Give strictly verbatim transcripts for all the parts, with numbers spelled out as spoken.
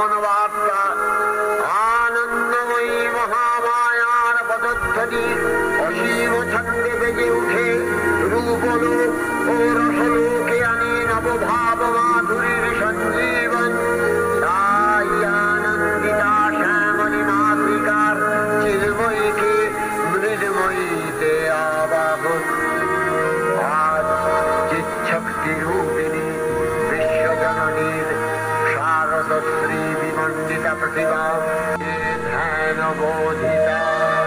আগমনবার্তা আনন্দময়ী মহামায়ার পদধ্বনি অসীম ছন্দে বেজে উঠে রূপলোক ও রসলোকে আনে নবভাব মাধুরীর সঞ্জীবন। তাই আনন্দিতা শ্যামলী মাতৃকার চিন্ময়ীকে মৃন্ময়ীতে আবাহন। আজ চিচ্ছক্তি রূপিণী বিশ্বজননীর শারদশ্রী বিমণ্ডিতা প্রতিভা ধ্যান বোধিতা।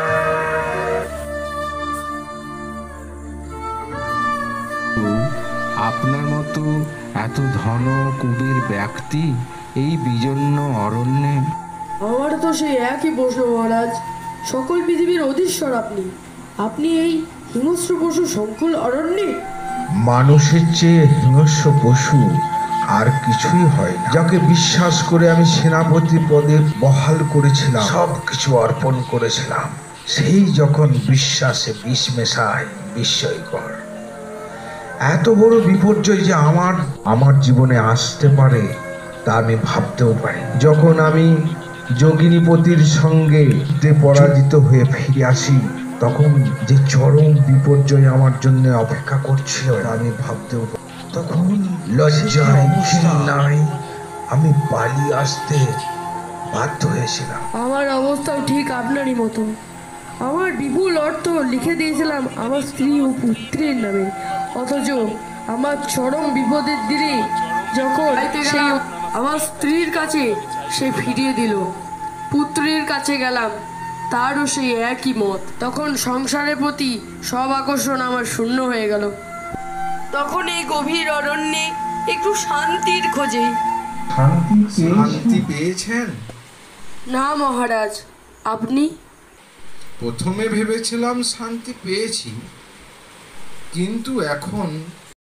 আপনার মতো এত ধন কুবের ব্যক্তি এই বিজন্য অরণ্যে। আমার তো সেই একই প্রশ্ন মহারাজ। সকল পৃথিবীর অধীশ্বর আপনি, আপনি এই হিংস্র পশু সংকুল অরণ্যে। মানুষের চেয়ে হিংস্র পশু আর কিছুই হয় না। যাকে বিশ্বাস করে আমি সেনাপতি পদে বহাল করেছিলাম, সব কিছু অর্পণ করেছিলাম, সেই যখন বিশ্বাসে বিষ মেশায় বিস্ময়কর। এত বড় বিপর্যয় যে আমার আমার জীবনে আসতে পারে তা আমি ভাবতেও পারি। যখন আমি যোগিনীপতির সঙ্গে পরাজিত হয়ে ফিরে আসি, তখন যে চরম বিপর্যয় আমার জন্য অপেক্ষা করছিল তা আমি ভাবতেও পারি। তখন লজ্জায় নাই আমি পালিয়ে আসতে বাধ্য হয়েছিলাম। আমার অবস্থাও ঠিক আপনারই মতো। আমার বিপুল অর্থ লিখে দিয়েছিলাম আমার স্ত্রী ও পুত্রের নামে, অথচ আমার চরম বিপদের দিনে যখন সেই আমার স্ত্রীর কাছে সে ফিরিয়ে দিল, পুত্রের কাছে গেলাম, তারও সেই একই মত। তখন সংসারের প্রতি সব আকর্ষণ আমার শূন্য হয়ে গেল। তখন এই গভীর অরণ্যে একটু শান্তির খোঁজে। শান্তি পেয়েছেন? না মহারাজ, আপনি? প্রথমে ভেবেছিলাম শান্তি পেয়েছি, কিন্তু এখন।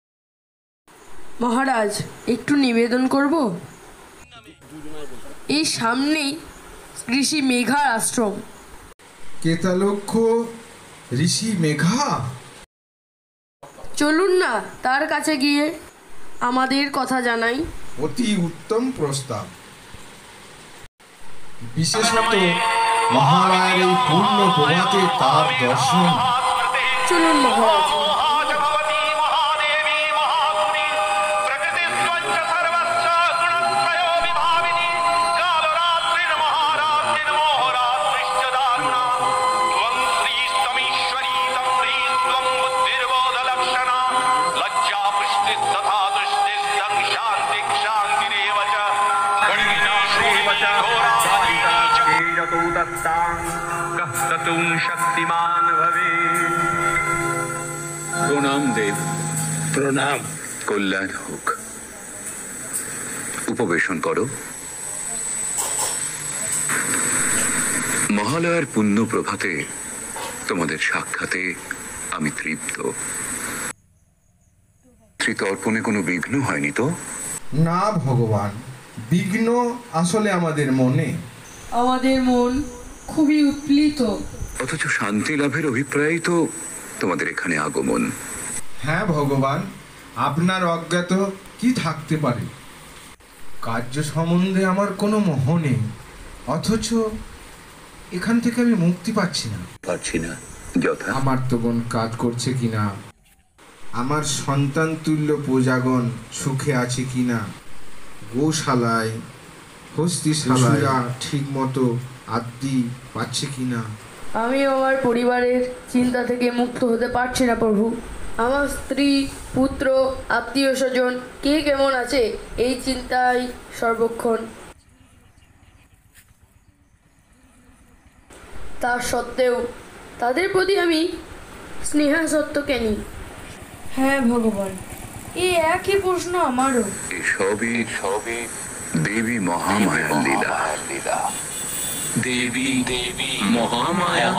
মহারাজ, একটু নিবেদন করব। এই সামনেই ঋষি মেঘার আশ্রম। কেতালক্ষ ঋষি মেঘা? চলুন না তার কাছে গিয়ে আমাদের কথা জানাই। অতি উত্তম প্রস্তাব। বিশেষত মহারায়ের এই পূর্ণ প্রভাতে তার দর্শন। চলুন মহারাজ। শক্তিমান ভবে। প্রণাম দেব। প্রণাম। কল্যাণ হোক। উপবেশন করো। মহালয়ার পুণ্য প্রভাতে তোমাদের সাক্ষাতে আমি তৃপ্ত। তর্পণে কোনো বিঘ্ন হয়নি তো? না ভগবান, বিঘ্ন আসলে আমাদের মনে। আমাদের মন খুবই উৎপ্লিত। অথচ শান্তি লাভের অভিপ্রায়ই তো তোমাদের এখানে আগমন। হ্যাঁ ভগবান, আপনার অজ্ঞাত কি থাকতে পারে? কার্য সম্বন্ধে আমার কোনো মোহ নেই, অথচ এখান থেকে আমি মুক্তি পাচ্ছি না। পাচ্ছি না যথা? আমার তো বোন কাজ করছে কিনা, আমার সন্তান তুল্য প্রজাগণ সুখে আছে কিনা, গোশালায় হস্তিশালায় ঠিক মতো আদি পাচ্ছে কিনা। আমি আমার পরিবারের চিন্তা থেকে মুক্ত হতে পারছি না প্রভু। আমার স্ত্রী, পুত্র, আত্মীয় স্বজন কে কেমন আছে এই চিন্তাই সর্বক্ষণ। তা সত্ত্বেও তাদের প্রতি আমি স্নেহাসক্ত কেন? হ্যাঁ ভগবান, এই একই প্রশ্ন আমারও। সবই সবই দেবী মহামায়ার লীলা। লীলা দেবী দেবী মহামায়া।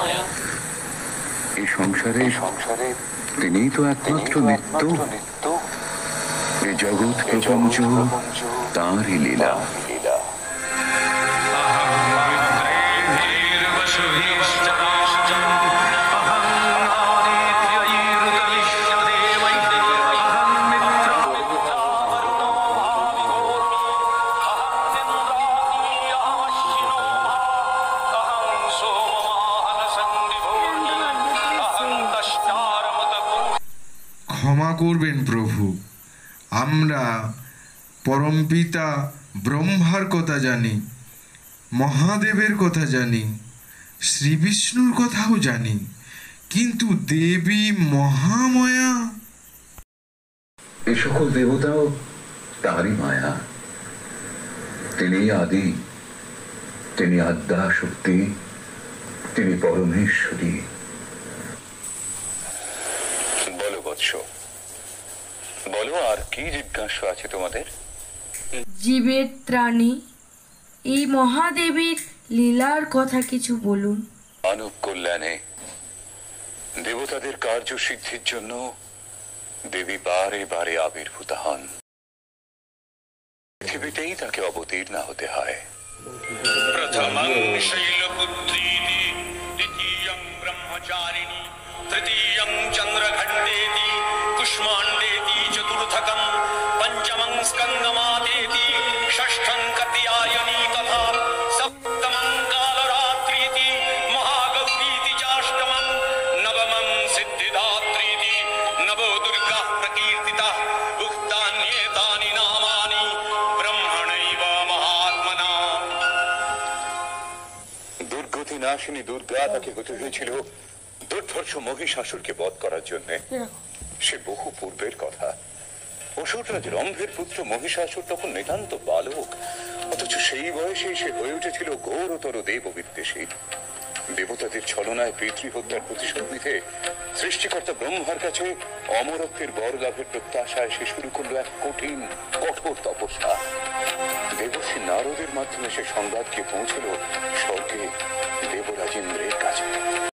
এই সংসারে সংসারে তিনিই তো একমাত্র নিত্য। এই জগৎ প্রপঞ্চ তাঁরই লীলা। করবেন প্রভু। আমরা পরমপিতা ব্রহ্মার কথা জানি, মহাদেবের কথা জানি, শ্রী বিষ্ণুর কথাও জানি, কিন্তু দেবী মহামায়া, এই সকল দেবতাও তারই মায়া। তিনি আদি, তিনি আদ্যা শক্তি, তিনি পরমেশ্বরী। বলো বৎস, বলো আর কি জিজ্ঞাসা আছে তোমাদের? জীবের ত্রাণী এই মহাদেবীর লীলার কথা কিছু বলুন। মানব কল্যাণে দেবতাদের কার্য সিদ্ধির জন্য দেবী বারে বারে আবির্ভূত হন। পৃথিবীতেই তাকে অবতীর্ণ হতে হয়। প্রথমং শৈলপুত্রীতি, দ্বিতীয়ং ব্রহ্মচারিণী, তৃতীয়ং চন্দ্রঘণ্টেতি, কুষ্মাণ্ডেতি চতুর্থকং, পঞ্চমং স্কন্দমাতেতি, ষষ্ঠং কাত্যায়নী তথা, সপ্তমং কালরাত্রিতি, মহাগৌরীতি চাষ্টমং, নবমং সিদ্ধিদাত্রিতি, নবো দুর্গা প্রকীর্তিতা, উক্তান্যেতানি নামানি ব্রহ্মণৈব মহাত্মনা। দুর্গতি নাশিনী দুর্গা তাকে হতে হয়েছিল দুর্ধর্ষ মহিষাসুরকে বধ করার জন্য। সে বহু পূর্বের কথা। অসুররাজ রম্ভের পুত্র মহিষাসুর তখন নিতান্ত বালক, অথচ সেই বয়সে সে হয়ে উঠেছিল ঘোরতর দেব বিদ্বেষী। দেবতাদের ছলনায় পিতৃহত্যার প্রতিশোধ নিতে সৃষ্টিকর্তা ব্রহ্মার কাছে অমরত্বের বর লাভের প্রত্যাশায় সে শুরু করলো এক কঠিন কঠোর তপস্যা। দেবশ্রী নারদের মাধ্যমে সে সংবাদ গিয়ে পৌঁছল স্বর্গে দেবরাজ ইন্দ্রের কাছে।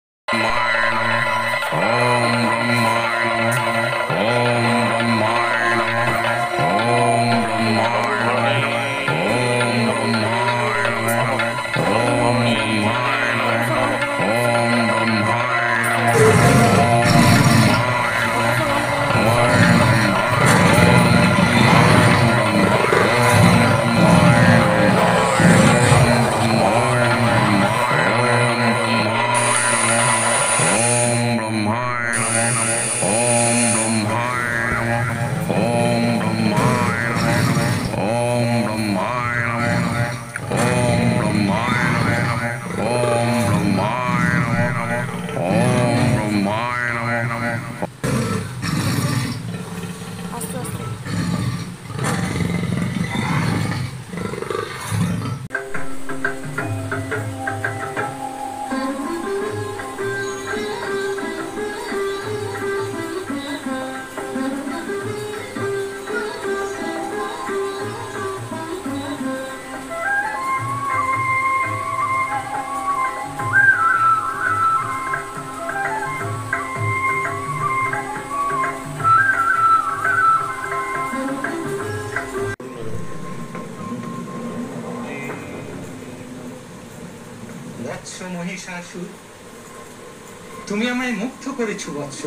বৎস মহিষাসুর, তুমি আমায় মুগ্ধ করেছো বৎস।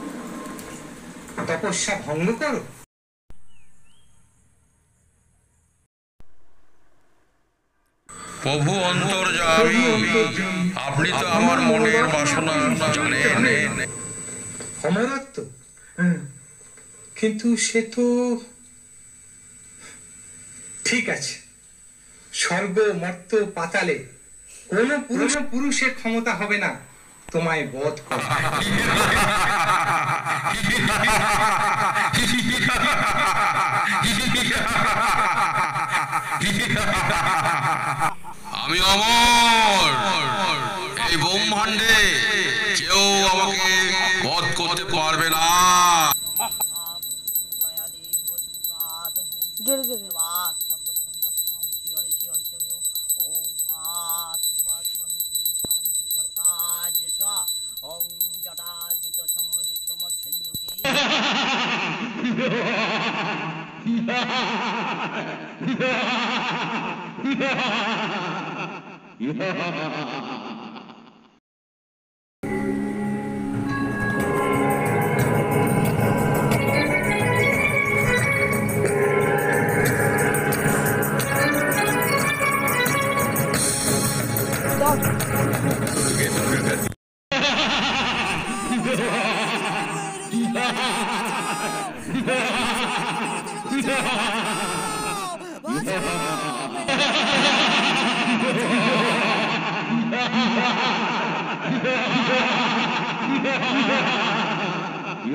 তপস্যা ভঙ্গ করো। প্রভু অন্তর্যামী, আপনি তো আমার মনের বাসনা জানেন। অমরত্ব, কিন্তু সে তো ঠিক আছে। স্বর্গ মর্ত পাতালে কোন পুরুষ পুরুষের ক্ষমতা হবে না তোমায় বধ করা। আমি অমর, এই ব্রহ্মাণ্ডে কেউ আমাকে বধ করতে পারবে না। Stop.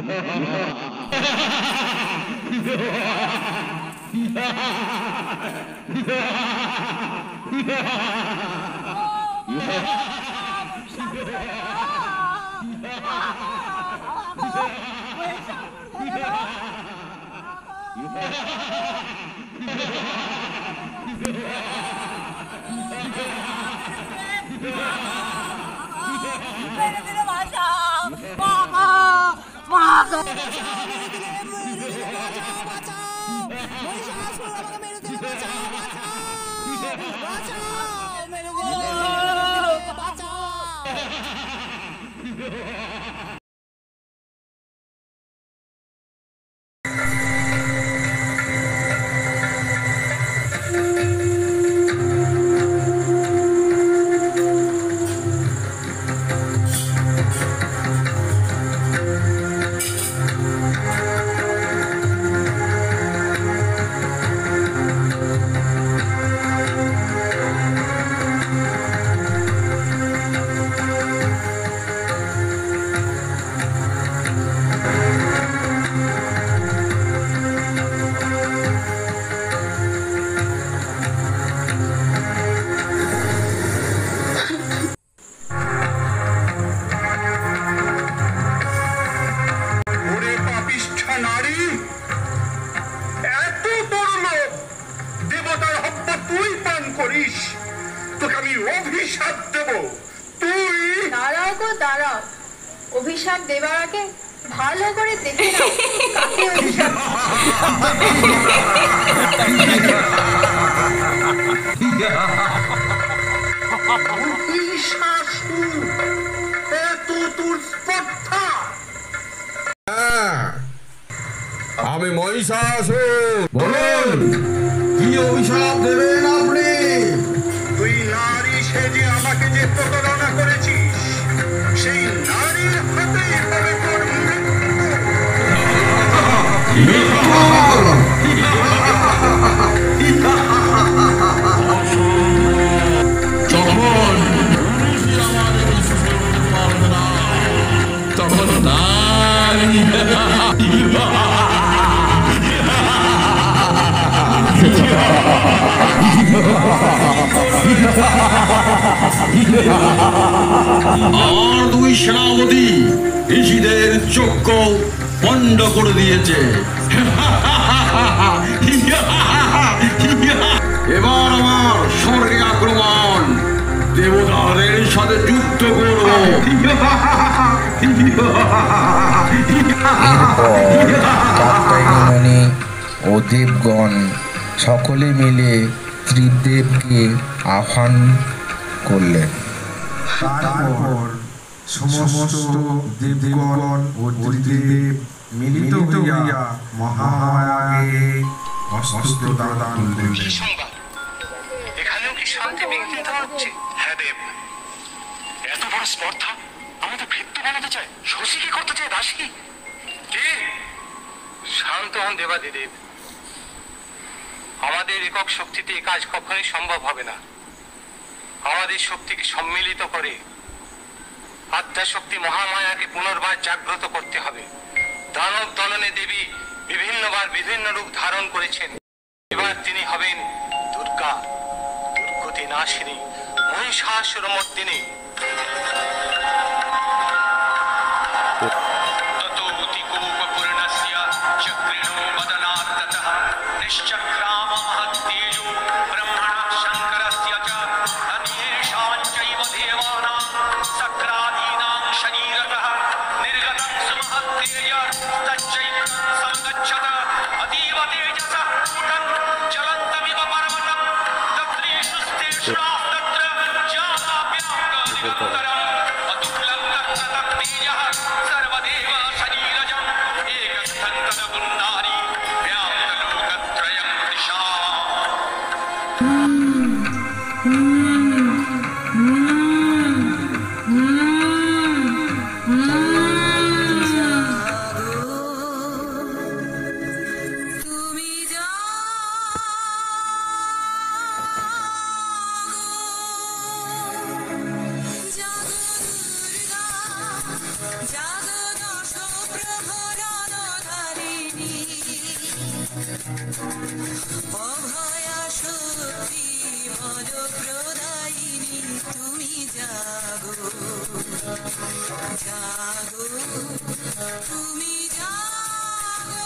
অভিশাপ দেবার আগে ভালো করে দেখে নাও কাকে অভিশাপ আমি মহিষাসুর। বলুন কি অভিশাপ দেবেন আপনি? তুই নারী সেজে আমাকে যে প্রতারণা করেছিস, সেই নারীর হাতেই হবে তোর যখন তখন নারী আর দুই সেনাপতি ঋষিদের চক্ষু বন্ধ করে দিয়েছে। এবার আমার স্বর্গে আক্রমণ, দেবতাদের সাথে যুদ্ধ করব। কাত্যায়নী ও দেবগণ সকলে মিলে ত্রিদেবকে আহ্বান করলেন। তারপর সমস্ত দেবগণ ও ত্রিদেব মিলিত হইয়া মহামায়াকে অস্ত্র দান করলেন। এখানেও কি শান্তি বিঘ্নিত হচ্ছে? হ্যাঁ দেব, এত বড় স্পর্ধা আমাদের ভৃত্য বানাতে চায়, শশী কি করতে চায় দাসী? কি? শান্ত হন দেবাদিদেব, আমাদের একক শক্তিতে এই কাজ কখনোই সম্ভব হবে না। আমাদের শক্তিকে সম্মিলিত করে আদ্যাশক্তি মহামায়াকে পুনর্বার জাগ্রত করতে হবে। দানব দলনে দেবী বিভিন্নবার বিভিন্ন রূপ ধারণ করেছেন, এবার তিনি হবেন দুর্গা, দুর্গতি নাশিনী, মহিষাসুরমর্দিনী। জাগো দশ প্রহরে বরপ্রদায়িনী তুমি জাগো জাগো তুমি জাগো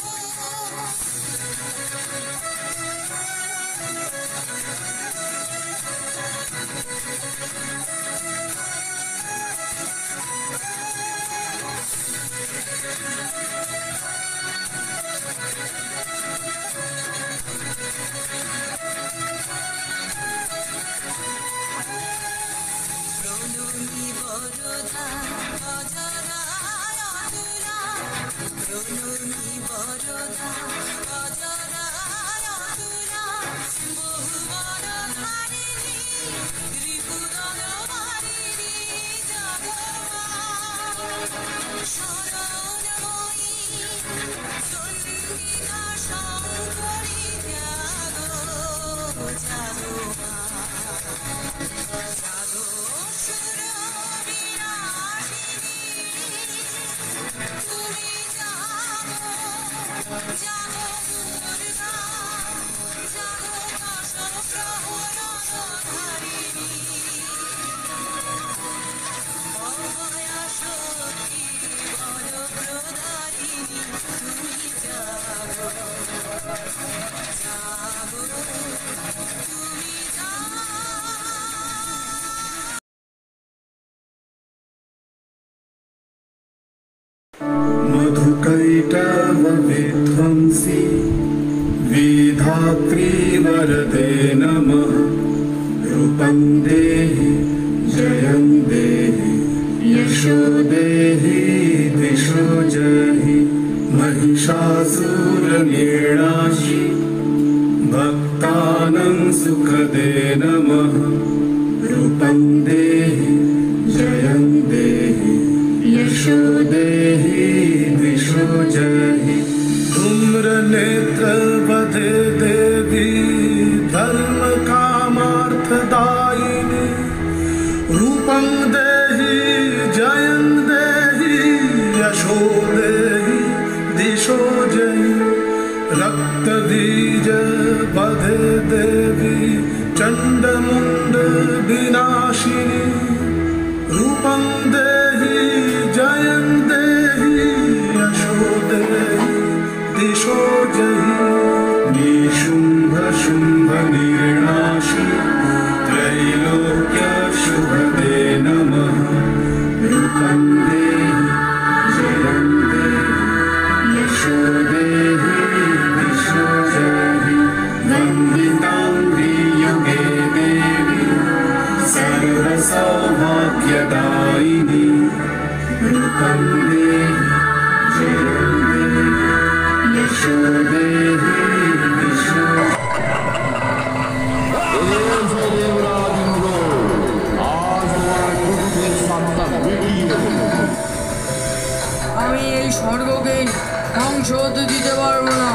প্রণমী বরদা অজরায় অতুলা প্রণমী বরদা অজরায় অতুলা বহু বড় ধারিণী ত্রিপুরন মারিণী জগমা শরণময়ী সঙ্গীতা শঙ্করী জাগো জাগো মা জাগো সুর বিনাশিনী তুমি জাগো জাগো দুর্গা জাগো দশ প্রহরণ ধারিণী অভয়া শক্তি বরপ্রদায়িনী তুমি জাগো জাগো তুমি জাগো मधुकैटवविध्वंसी विधात्री वरदे नमः रूपं देहि जयं देहि यशो देहि दिशो जहि महिषासुरनिर्णाशि भक्तानां सुखदे नमः रूपं देहि जयं देहि यशो देहि दिशो जहि धूम्र नेत्र बधे देवी धर्म कामार्थदायिनी रूपं देहि जयं देहि यशो देहि दिशो जहि रक्त बीज बधे देवी चंडमुंड विनाशिनी रूपं देहि जयं देहि यशो देहि दिशो जहि निशुंभ शुंभ निर्णाशि त्रैलोक्य शुभदे नमः रूपं देहि जयं देहि यशो देहि दिशो जहि वन्दिताङ्घ्रि युगे देवी सर्वसौभाग्यदायिनी रूपं देहि जयं देहि यशो देहि दिशो আমি এই স্বর্গকে ধ্বংস হতে দিতে পারবো না।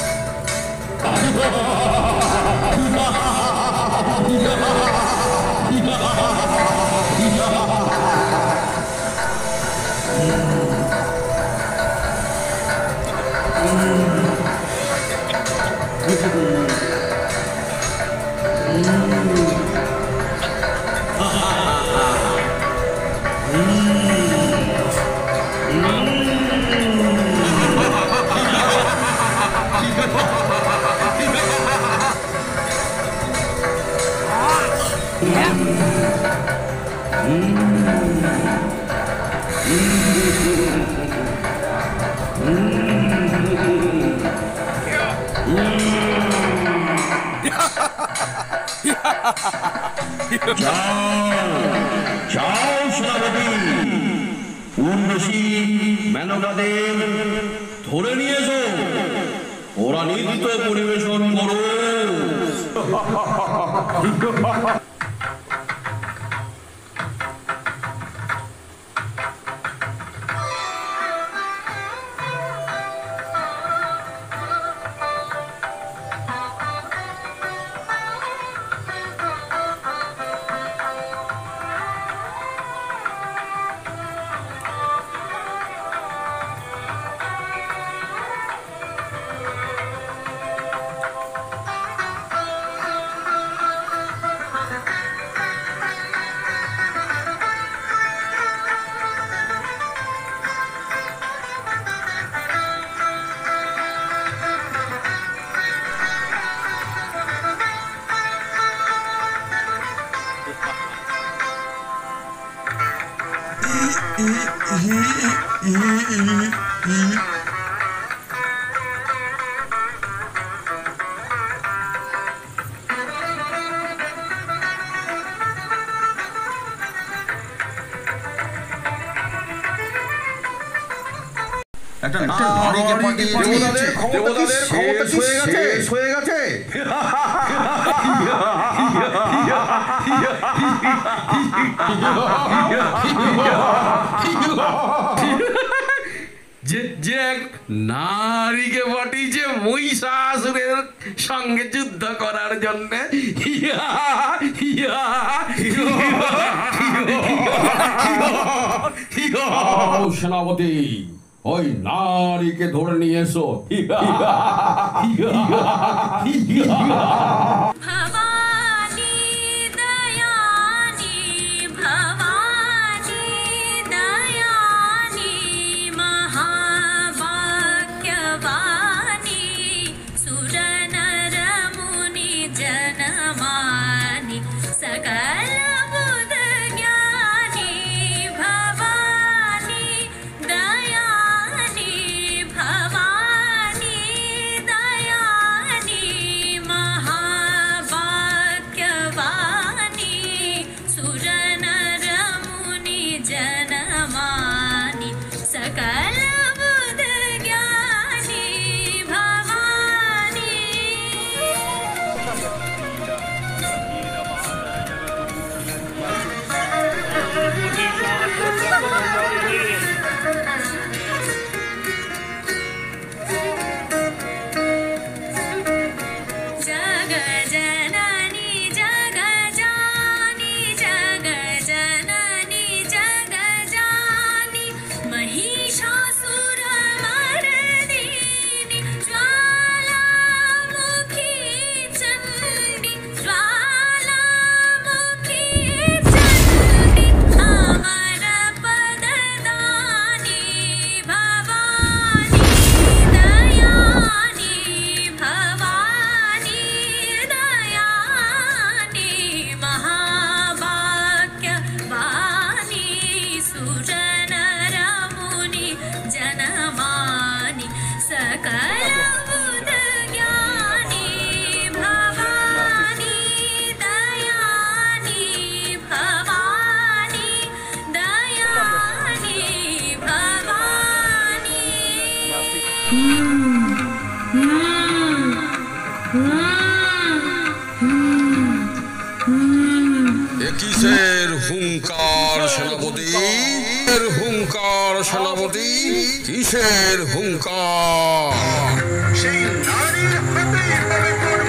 উর্বশী মেনকাদের ধরে নিয়ে এসো, ওরা নৃত্য পরিবেশন করো। একটা নারীকে পাঠিয়ে দেবতাদের ক্ষমতা কি শেষ হয়ে গেছে? যে যে এক নারীকে পাঠিয়েছে মহিষাসুরের সঙ্গে যুদ্ধ করার জন্য। সেনাপতি, ওই নারীকে ধরে নিয়ে এসো। ভবানী দয়ানি ভবানী দয়ানি মহাবাক্যবানী সুরনর মুনি জনমানি সকল বুধ জ্ঞানী ভবানী দয়ানি ভবানী দয়ানি মহাবাক্যবানী সুরনর মুনি জনমানি সকল বুধ জ্ঞানী ভবানী। जग जननी जग जानी जग जननी जग जानी महिषासुर मर्दिनी ज्वालामुखी चंडी ज्वालामुखी चंडी अमर पददानी भवानी दयानी भवानी दयानी महावाक्यवाणी सुरनर मुनि जनमानि सकल बुध ज्ञानी भवानी दयानी भवानी दयानी भवानी। কিসের হুঙ্কার সেনাপতি? এর হুঙ্কার সেনাপতি, কিসের হুঙ্কার? সেই নারীর হাতেই হবে তোর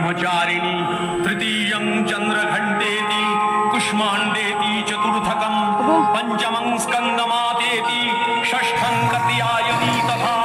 ब्रह्मचारिणी तृतीयं चन्द्रघण्टेति कुष्माण्डेति चतुर्थकं पञ्चमं स्कन्दमातेति षष्ठं कात्यायनी तथा